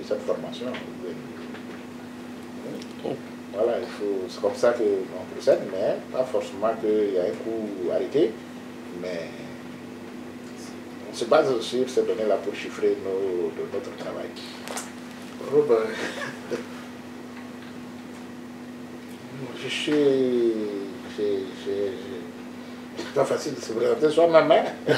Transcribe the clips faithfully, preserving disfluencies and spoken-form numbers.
suivi cette formation. Voilà, c'est comme ça qu'on procède, mais pas forcément qu'il y a un coup arrêté, mais on se base sur ces données-là pour chiffrer nos, notre travail. Oh ben, je suis... C'est pas facile de se présenter soi-même. Hein?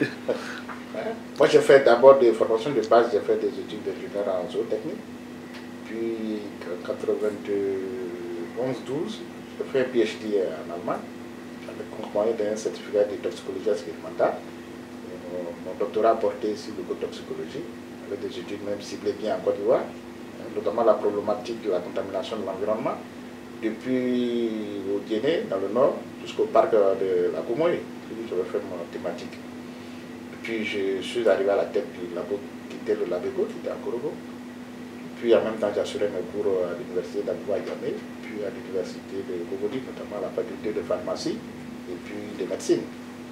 Moi, j'ai fait d'abord des formations de base, j'ai fait des études d'ingénieur en zootechnique. Puis en quatre-vingt-onze douze, j'ai fait un P H D en Allemagne, avec accompagné d'un certificat de toxicologie expérimentale. Mon, mon doctorat portait sur l'écotoxicologie, avec des études même ciblées bien en Côte d'Ivoire, notamment la problématique de la contamination de l'environnement, depuis au Guinée, dans le nord, jusqu'au parc de la Comoye. J'avais fait mon thématique. Puis je suis arrivé à la tête du labo qui était le Labego, qui était à Korogo. Puis en même temps, j'assurais mes cours à l'université d'Abou Yamé, puis à l'université de Kogodi, notamment à la faculté de pharmacie et puis de médecine.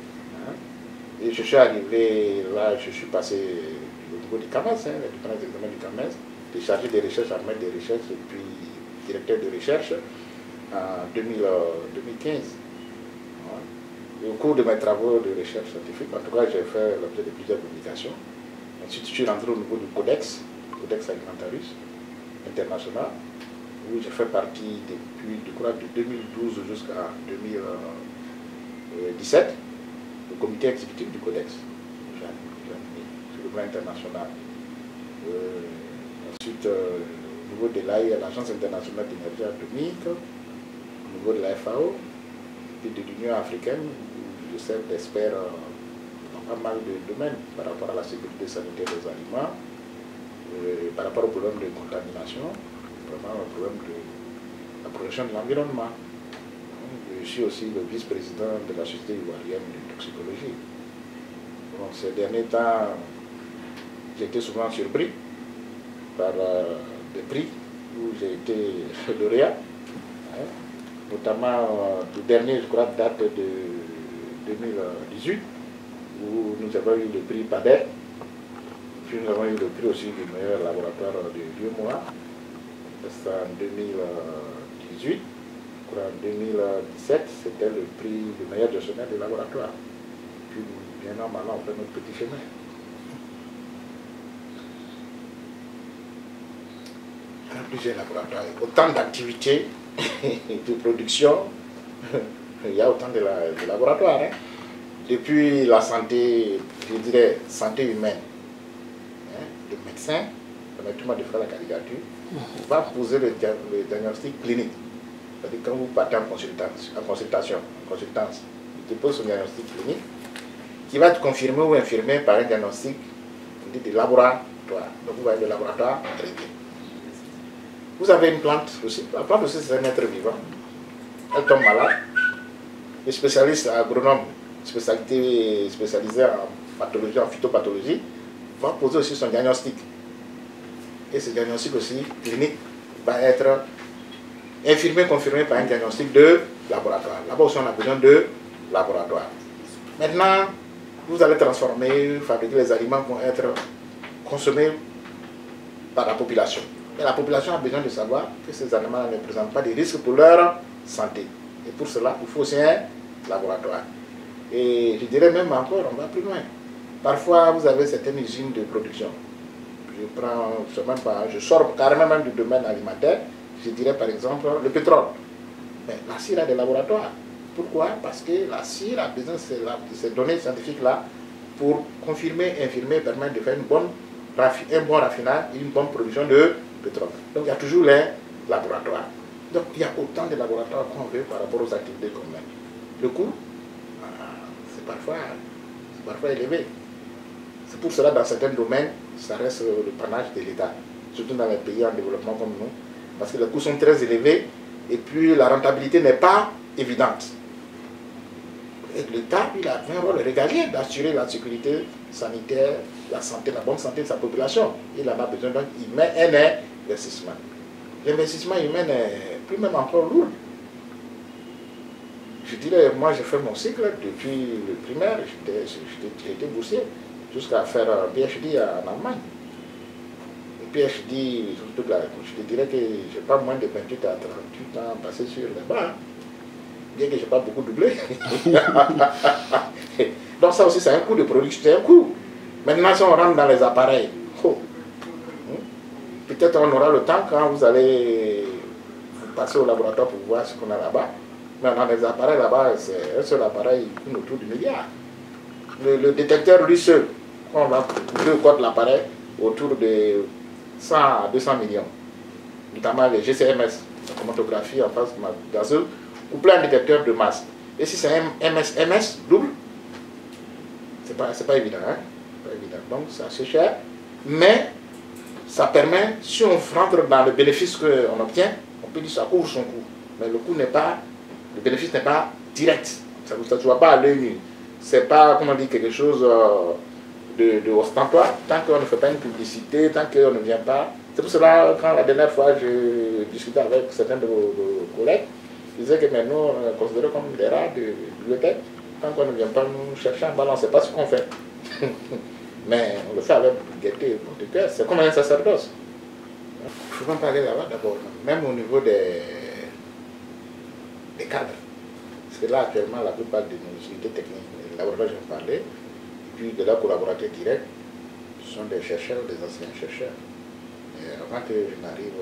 Et je suis arrivé là, je suis passé au niveau du C A M E S, hein, les différents examens du C A M E S, de chargé des recherches, en maître des recherches et puis directeur de recherche en deux mille quinze. Et au cours de mes travaux de recherche scientifique, en tout cas, j'ai fait l'objet de plusieurs publications. Ensuite, je suis rentré au niveau du Codex, Codex Alimentarius international, où j'ai fait partie depuis, je crois, de deux mille douze jusqu'à deux mille dix-sept, le comité exécutif du Codex, j'ai animé sur le plan international. Euh, ensuite, euh, au niveau de l'A I, l'Agence internationale d'énergie atomique, au niveau de la F A O, et de l'Union africaine, où je sers d'expert dans pas mal de domaines par rapport à la sécurité sanitaire des aliments, euh, par rapport au problème de contamination, vraiment au problème de la protection de l'environnement. Je suis aussi le vice-président de la Société ivoirienne de toxicologie. Bon, ces derniers temps, j'ai été souvent surpris par euh, des prix où j'ai été lauréat. Hein, notamment euh, le dernier, je crois, date de deux mille dix-huit, où nous avons eu le prix PADER, puis nous avons eu le prix aussi du meilleur laboratoire de l'U M O A, c'est en deux mille dix-huit, je crois en deux mille dix-sept, c'était le prix du meilleur gestionnaire de laboratoire. Puis bien normalement, on fait notre petit chemin. Il y a plusieurs laboratoires, autant d'activités de production, il y a autant de, la, de laboratoires. Hein. Depuis la santé, je dirais santé humaine, hein, le médecin, permettez-moi de faire la caricature, va poser le, le diagnostic clinique. C'est-à-dire quand vous partez en consultation, en consultation, en consultance, il dépose son diagnostic clinique, qui va être confirmé ou infirmé par un diagnostic on dit, de laboratoire. Donc vous voyez le laboratoire, très bien. Vous avez une plante aussi. La plante aussi, c'est un être vivant. Elle tombe malade. Les spécialistes agronomes, spécialité spécialisés en pathologie, en phytopathologie, va poser aussi son diagnostic. Et ce diagnostic aussi clinique va être infirmé, confirmé par un diagnostic de laboratoire. Là-bas aussi, on a besoin de laboratoire. Maintenant, vous allez transformer, fabriquer les aliments qui vont être consommés par la population. Et la population a besoin de savoir que ces aliments ne présentent pas de risques pour leur santé. Et pour cela, il faut aussi un laboratoire. Et je dirais même encore, on va plus loin. Parfois, vous avez certaines usines de production. Je prends, je, même pas, je sors carrément même du domaine alimentaire. Je dirais par exemple le pétrole. Mais la C I R a des laboratoires. Pourquoi? Parce que la C I R a besoin de ces données scientifiques-là pour confirmer, infirmer, permettre de faire une bonne, un bon raffinage et une bonne production de pétrole. Donc il y a toujours les laboratoires. Donc il y a autant de laboratoires qu'on veut par rapport aux activités qu'on mène. Le coût, c'est parfois, parfois élevé. C'est pour cela dans certains domaines, ça reste le panache de l'État, surtout dans les pays en développement comme nous, parce que les coûts sont très élevés et puis la rentabilité n'est pas évidente. L'État, il a un rôle régalien d'assurer la sécurité sanitaire, la santé, la bonne santé de sa population. Il en a besoin, donc il met un investissement. L'investissement humain n'est plus même encore lourd. Je dirais, moi j'ai fait mon cycle depuis le primaire, j'ai été boursier, jusqu'à faire un P H D en Allemagne. P H D, surtout là, je te dirais que je n'ai pas moins de vingt-huit à trente-huit ans passé sur les bancs. Bien que je n'ai pas beaucoup doublé. Donc ça aussi, c'est un coût de production, c'est un coût. Maintenant, si on rentre dans les appareils, oh, peut-être on aura le temps quand vous allez passer au laboratoire pour voir ce qu'on a là-bas. Mais dans les appareils là-bas, c'est un seul appareil qui tourne autour du milliard. Le, le détecteur, lui seul, on va deux codes de l'appareil autour de cent à deux cents millions. Notamment les G C M S, la chromatographie en phase gazeuse, couplé à un détecteur de masse. Et si c'est un M S M S double, c'est pas, c'est pas évident, hein? Pas évident. Donc c'est assez cher, mais ça permet, si on rentre dans le bénéfice qu'on obtient, on peut dire que ça couvre son coût. Mais le coût n'est pas, le bénéfice n'est pas direct. Ça ne se voit pas à l'œil nu. C'est pas, comment dire, quelque chose de, de ostentatoire. Tant qu'on ne fait pas une publicité, tant qu'on ne vient pas. C'est pour cela, quand la dernière fois je discutais avec certains de vos, de vos collègues, ils disaient que maintenant on est considéré comme des rats de bibliothèque. Tant qu'on ne vient pas nous chercher en balance, c'est pas ce qu'on fait. Mais on le fait avec gaieté et bon de cœur. C'est comme un sacerdoce. Il faut même parler là-bas d'abord, même au niveau des, des cadres. Parce que là, actuellement, la plupart de nos unités techniques, les laboratoires, je vais parler, et puis de leurs collaborateurs directs, ce sont des chercheurs, des anciens chercheurs. Et avant que je n'arrive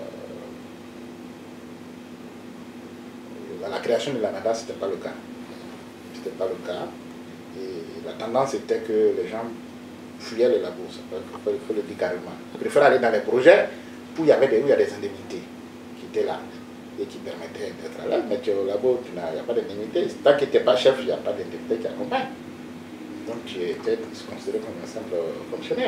euh, à la création de l'ANADA, ce n'était pas le cas. Ce n'était pas le cas. Et la tendance était que les gens fuyaient les labos, il faut, faut le dire carrément. Ils préfèrent aller dans les projets où il y avait des, où il y a des indemnités qui étaient là et qui permettaient d'être là. Mais tu es au labo, il n'y a pas d'indemnité. Tant que tu n'es pas chef, il n'y a pas d'indemnité qui accompagne. Donc tu étais considéré comme un simple fonctionnaire.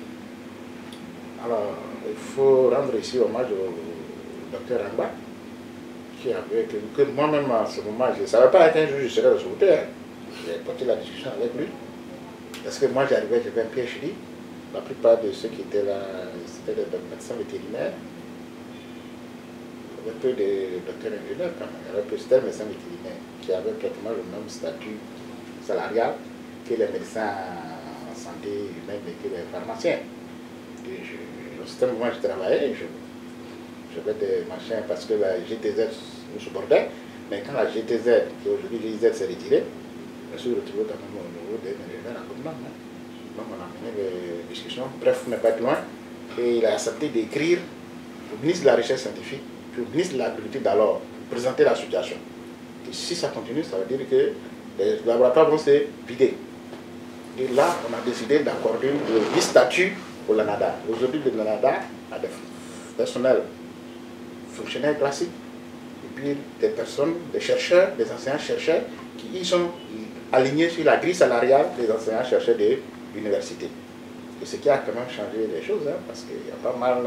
Alors, il faut rendre ici hommage au docteur Amba, qui avait, que, que moi-même à ce moment, je ne savais pas qu'un jour je serais ressorti. Hein. J'ai porté la discussion avec lui. Parce que moi j'arrivais, j'avais un P H D. La plupart de ceux qui étaient là, c'était des médecins vétérinaires. Il y avait peu de docteurs ingénieurs quand même. Il y avait peu de médecins vétérinaires qui avaient pratiquement le même statut salarial que les médecins en santé humaine et que les pharmaciens. Et je, au système où moi je travaillais, j'avais des machins parce que la G T Z nous supportait. Mais quand la G T Z, qui aujourd'hui G I Z s'est retirée, je me suis retrouvé quand même au niveau des ingénieurs à Copenhague. Hein. Donc on a mené des discussions, bref, on n'est pas loin. Et il a accepté d'écrire au ministre de la Recherche scientifique, puis au ministre de l'Agriculture d'alors, pour présenter la situation. Et si ça continue, ça veut dire que les laboratoires vont se vider. Et là, on a décidé d'accorder le statut au LANADA. Aujourd'hui, le LANADA a des personnels fonctionnaires classiques, et puis des personnes, des chercheurs, des enseignants chercheurs qui y sont alignés sur la grille salariale des enseignants chercheurs de l'université. Et ce qui a quand même changé les choses, hein, parce qu'il y a pas mal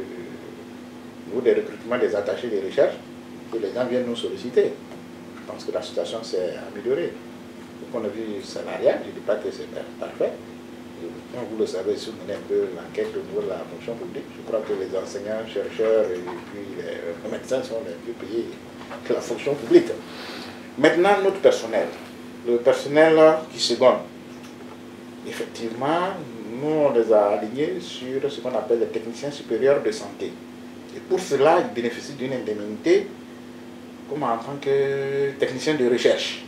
de, de, de recrutements des attachés de recherche que les gens viennent nous solliciter. Je pense que la situation s'est améliorée. Du point de vue salarial, je ne dis pas que c'est parfait. Comme vous le savez, si vous menez un peu l'enquête au niveau de la fonction publique, je crois que les enseignants, chercheurs et puis les médecins sont les plus payés que la fonction publique. Maintenant, notre personnel. Le personnel qui seconde. Effectivement, nous, on les a alignés sur ce qu'on appelle les techniciens supérieurs de santé. Et pour cela, ils bénéficient d'une indemnité comme en tant que technicien de recherche,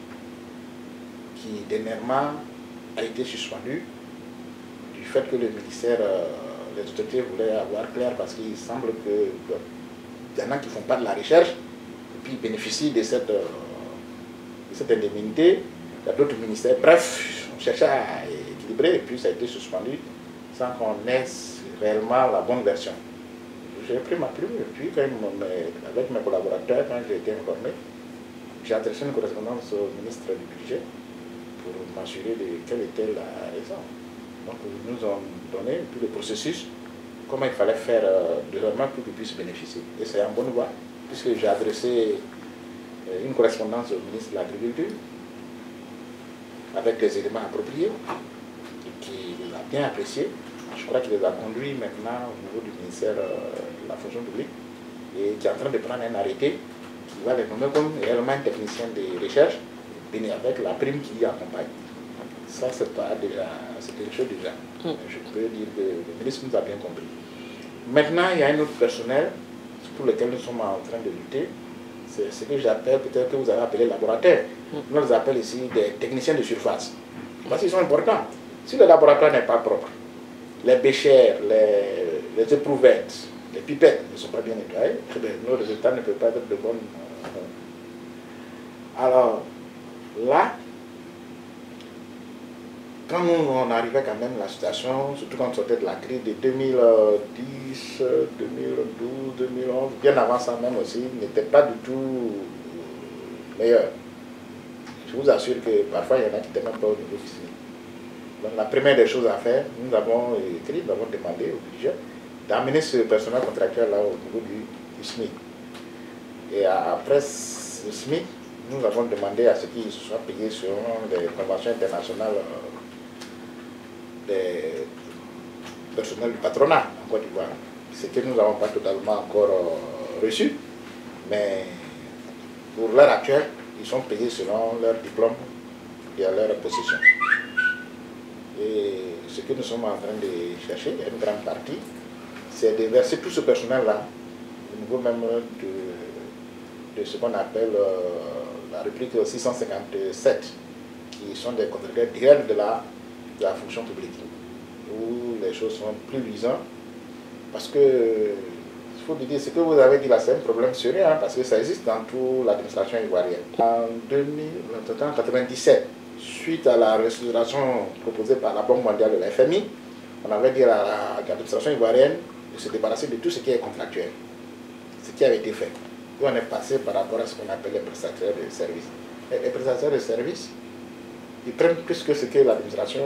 qui dernièrement a été suspendu du fait que le ministère, euh, les autorités voulaient avoir clair parce qu'il semble qu'il y en a qui ne font pas de la recherche et puis ils bénéficient de cette, euh, de cette indemnité. Il y a d'autres ministères. Bref, on cherchait à équilibrer et puis ça a été suspendu sans qu'on ait réellement la bonne version. J'ai pris ma plume et puis quand mes, avec mes collaborateurs, quand j'ai été informé, j'ai adressé une correspondance au ministre du Budget pour m'assurer de quelle était la raison. Donc ils nous ont donné tout le processus, comment il fallait faire euh, désormais pour qu'ils puissent bénéficier. Et c'est en bonne voie, puisque j'ai adressé euh, une correspondance au ministre de l'Agriculture avec les éléments appropriés, qu'il a bien apprécié. Je crois qu'il les a conduits maintenant au niveau du ministère euh, de la fonction publique et qui est en train de prendre un arrêté qui va les nommer comme réellement un technicien de recherche avec la prime qui y accompagne. Ça, c'est pas déjà, c'est quelque chose déjà. Mm. Je peux dire que le ministre nous a bien compris. Maintenant, il y a un autre personnel pour lequel nous sommes en train de lutter. C'est ce que j'appelle, peut-être que vous avez appelé laboratoire. Nous les appelle ici des techniciens de surface. Parce qu'ils sont importants. Si le laboratoire n'est pas propre, les béchères, les, les éprouvettes, les pipettes ne sont pas bien nettoyées, nos résultats ne peuvent pas être de bonnes. Alors, là, quand nous, on arrivait quand même à la situation, surtout quand on sortait de la crise de deux mille dix, deux mille douze, deux mille onze, bien avant ça même aussi, n'était pas du tout meilleur. Je vous assure que parfois il y en a qui n'étaient même pas au niveau ici. Donc la première des choses à faire, nous avons écrit, nous avons demandé au budget d'amener ce personnel contractuel là au niveau du, du SMIC. Et après le SMIC, nous avons demandé à ce qu'ils soient payés selon les conventions internationales des personnels du patronat en Côte d'Ivoire. Ce que nous n'avons pas totalement encore euh, reçu, mais pour l'heure actuelle, ils sont payés selon leur diplôme et à leur possession. Et ce que nous sommes en train de chercher, il y a une grande partie, c'est de verser tout ce personnel-là au niveau même de, de ce qu'on appelle euh, la rubrique six cent cinquante-sept, qui sont des contractuels directs de la, de la fonction publique, où les choses sont plus luisantes, parce que, il faut dire, ce que vous avez dit là, c'est un problème sérieux, hein, parce que ça existe dans toute l'administration ivoirienne. En deux mille quatre-vingt-dix-sept, suite à la restructuration proposée par la Banque mondiale de l'F M I, on avait dit à l'administration ivoirienne de se débarrasser de tout ce qui est contractuel, ce qui avait été fait. Et on est passé par rapport à ce qu'on appelle les prestataires de services. Et les prestataires de services, ils prennent plus que ce que l'administration...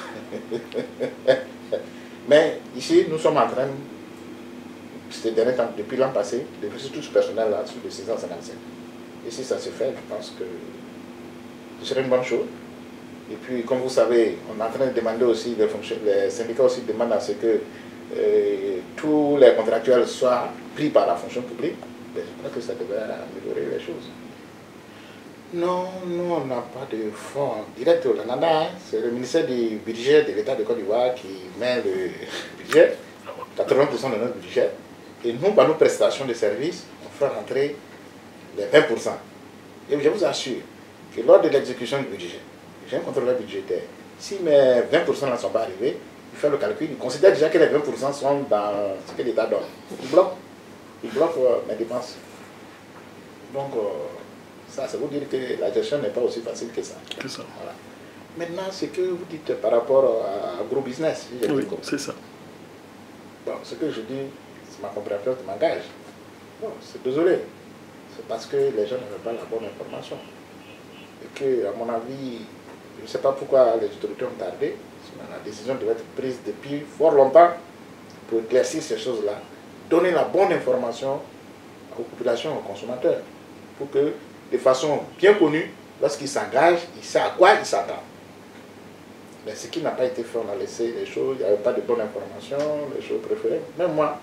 Mais ici, nous sommes en train, ces derniers temps, depuis l'an passé, de verser tout ce personnel-là sur le six cent cinquante-cinq. Et si ça se fait, je pense que ce serait une bonne chose. Et puis, comme vous savez, on est en train de demander aussi, les, les syndicats aussi demandent à ce que euh, tous les contractuels soient pris par la fonction publique. Mais je crois que ça devrait améliorer les choses. Non, nous, on n'a pas de fonds direct au Canada. C'est le ministère du budget de l'État de Côte d'Ivoire qui met le budget, quatre-vingts pour cent de notre budget. Et nous, par nos prestations de services, on fait rentrer les vingt pour cent. Et je vous assure que lors de l'exécution du budget, j'ai un contrôleur budgétaire. Si mes vingt pour cent ne sont pas arrivés, il fait le calcul, il considère déjà que les vingt pour cent sont dans ce que l'État donne. Il bloque, il bloque euh, mes dépenses. Donc, euh, ça, ça veut dire que la gestion n'est pas aussi facile que ça. C'est ça. Voilà. Maintenant, ce que vous dites par rapport à agro-business, oui, c'est ça. Bon, ce que je dis, c'est ma compréhension de langage. Bon, c'est désolé. C'est parce que les gens n'avaient pas la bonne information. Et que, à mon avis, je ne sais pas pourquoi les autorités ont tardé. La décision devait être prise depuis fort longtemps pour éclaircir ces choses-là. Donner la bonne information aux populations, aux consommateurs, pour que, de façon bien connue, lorsqu'ils s'engagent, ils savent à quoi ils s'attendent. Mais ce qui n'a pas été fait, on a laissé les choses, il n'y avait pas de bonne information, les choses préférées. Même moi,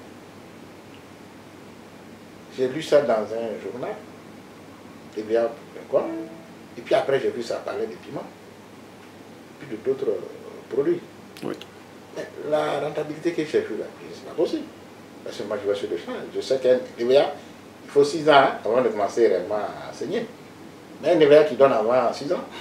j'ai lu ça dans un journal, et bien, quoi. Et puis après, j'ai vu ça parler des piments, puis de d'autres produits. Oui. Mais la rentabilité que j'ai vue là, c'est pas possible. Parce que moi, je vais sur le champ. Je sais qu'un N V A, il faut six ans hein, avant de commencer réellement à enseigner. Mais un N V A qui donne avant six ans,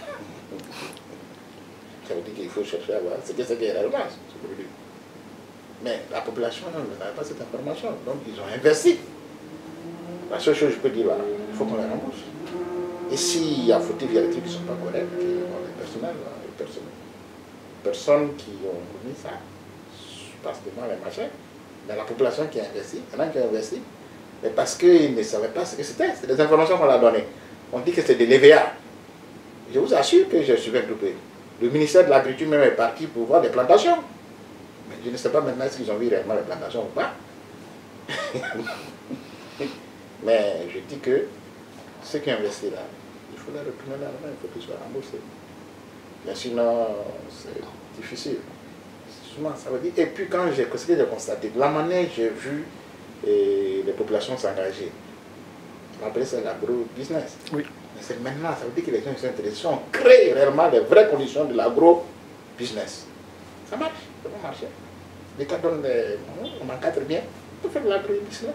ça veut dire qu'il faut chercher à voir ce que c'est qu'il y a réellement, ce produit. Mais la population n'avait pas cette information, donc ils ont investi. La seule chose que je peux dire là, il faut qu'on les rembourse. Et s'il y a fautif, il y a des trucs qui ne sont pas corrects, les personnels, les personnes, personnes qui ont mis ça, parce que moi les machins, mais la population qui a investi, il y en a qui ont investi, mais parce qu'ils ne savaient pas ce que c'était, c'est des informations qu'on a données. On dit que c'est de l'E V A. Je vous assure que je suis un peu. Le ministère de l'Agriculture même est parti pour voir les plantations. Mais je ne sais pas maintenant s'ils ont vu réellement les plantations ou pas. Mais je dis que ceux qui ont investi là, il faut les retourner l'argent, il faut qu'ils soient remboursés. Mais sinon, c'est difficile. Souvent, ça veut dire. Et puis quand j'ai ce que j'ai constaté, de la manière j'ai vu et les populations s'engager, on appelle ça l'agro-business. Oui. Mais c'est maintenant, ça veut dire que les gens sont intéressés, on crée réellement les vraies conditions de l'agro-business. Ça marche, ça va marcher. L'État donne les... on encadre bien. On peut faire de l'agro-business.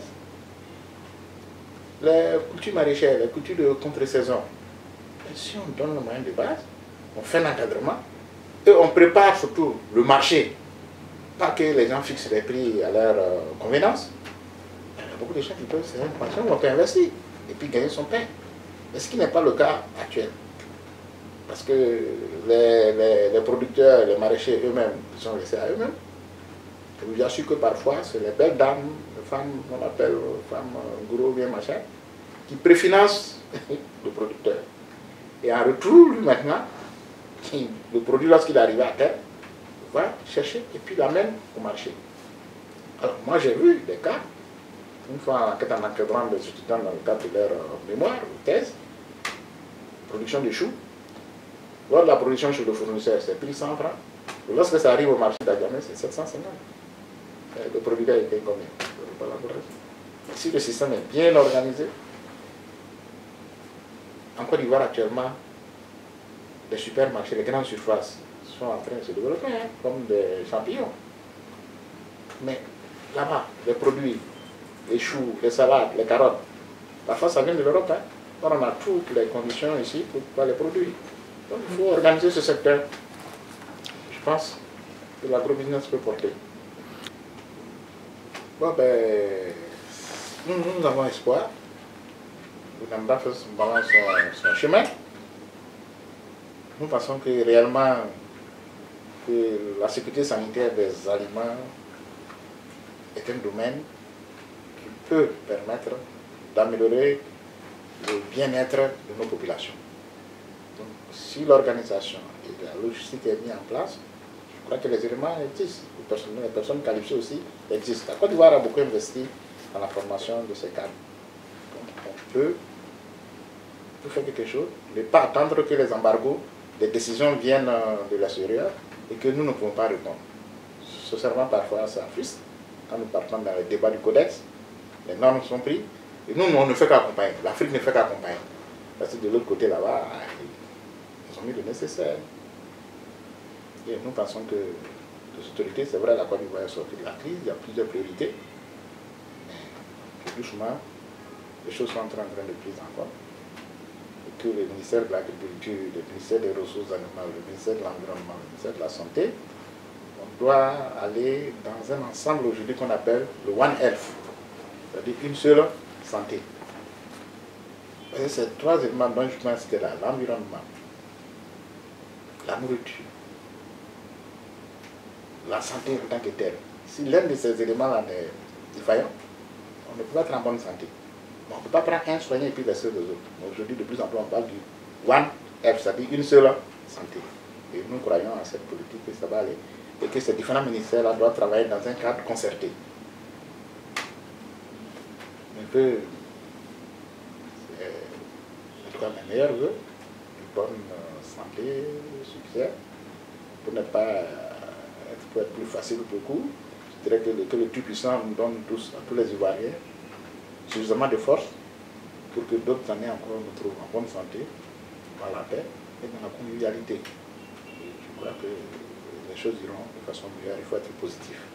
Les cultures maraîchères, les cultures de contre-saison. Si on donne le moyen de base, on fait l'encadrement et on prépare surtout le marché. Pas que les gens fixent les prix à leur euh, convenance. Il y a beaucoup de gens qui peuvent, c'est une passion où on peut investir et puis gagner son pain. Mais ce qui n'est pas le cas actuel. Parce que les, les, les producteurs, les maraîchers eux-mêmes, ils sont laissés à eux-mêmes. Je vous assure que parfois, c'est les belles dames, les femmes qu'on appelle femmes gros bien machin, qui préfinancent le producteur. Et en retour, lui maintenant, le produit lorsqu'il arrive à terre, va chercher et puis l'amène au marché. Alors moi j'ai vu des cas, une fois en encadrant des étudiants dans le cadre de leur mémoire ou thèse, production de choux. Lors de la production chez le fournisseur, c'est pris cent francs. Et lorsque ça arrive au marché d'Adjamé, c'est sept cent cinquante. Le producteur est payé combien? Si le système est bien organisé, en Côte d'Ivoire actuellement, les supermarchés, les grandes surfaces sont en train de se développer hein, comme des champignons. Mais là-bas, les produits, les choux, les salades, les carottes, parfois ça vient de l'Europe. Hein. On a toutes les conditions ici pour pouvoir les produire. Donc il faut organiser ce secteur. Je pense que l'agrobusiness peut porter. Bon ben, nous, nous avons espoir. Le Namba fait son, son, son chemin. Nous pensons que réellement que la sécurité sanitaire des aliments est un domaine qui peut permettre d'améliorer le bien-être de nos populations. Donc, si l'organisation et la logistique est mise en place, je crois que les éléments existent. Les personnes, les personnes qualifiées aussi existent. La Côte d'Ivoire a beaucoup investi dans la formation de ces cadres. Donc, on peut, on peut faire quelque chose, ne pas attendre que les embargos, les décisions viennent de l'extérieur et que nous ne pouvons pas répondre. Sincèrement, parfois, ça frustre. Quand nous partons dans les débats du codex, les normes sont prises et nous, on ne fait qu'accompagner. L'Afrique ne fait qu'accompagner. Parce que de l'autre côté, là-bas, ils ont mis le nécessaire. Et nous pensons que les autorités, c'est vrai, la Côte d'Ivoire est sortie de la crise, il y a plusieurs priorités. Mais doucement, les choses sont en train de prise en compte. Que le ministère de l'Agriculture, le ministère des Ressources animales, le ministère de l'Environnement, le ministère de la Santé, on doit aller dans un ensemble aujourd'hui qu'on appelle le One Health, c'est-à-dire une seule santé. Et ces trois éléments dont je pense que là, l'environnement, la nourriture, la santé en tant que telle, si l'un de ces éléments-là est défaillant, on ne peut pas être en bonne santé. On ne peut pas prendre un soigné et puis laisser les autres. Aujourd'hui, de plus en plus, on parle du One Health, c'est-à-dire une seule santé. Et nous croyons à cette politique que ça va aller et que ces différents ministères-là doivent travailler dans un cadre concerté. Un peu, en tout cas, mes meilleurs vœux, une bonne santé, succès, pour ne pas être, pour être plus facile pour beaucoup. Je dirais que le, que le Tout-Puissant nous donne tous, à tous les Ivoiriens, suffisamment de force pour que d'autres années encore nous trouvent en bonne santé, dans la paix et dans la convivialité. Et je crois que les choses iront de façon meilleure, il faut être positif.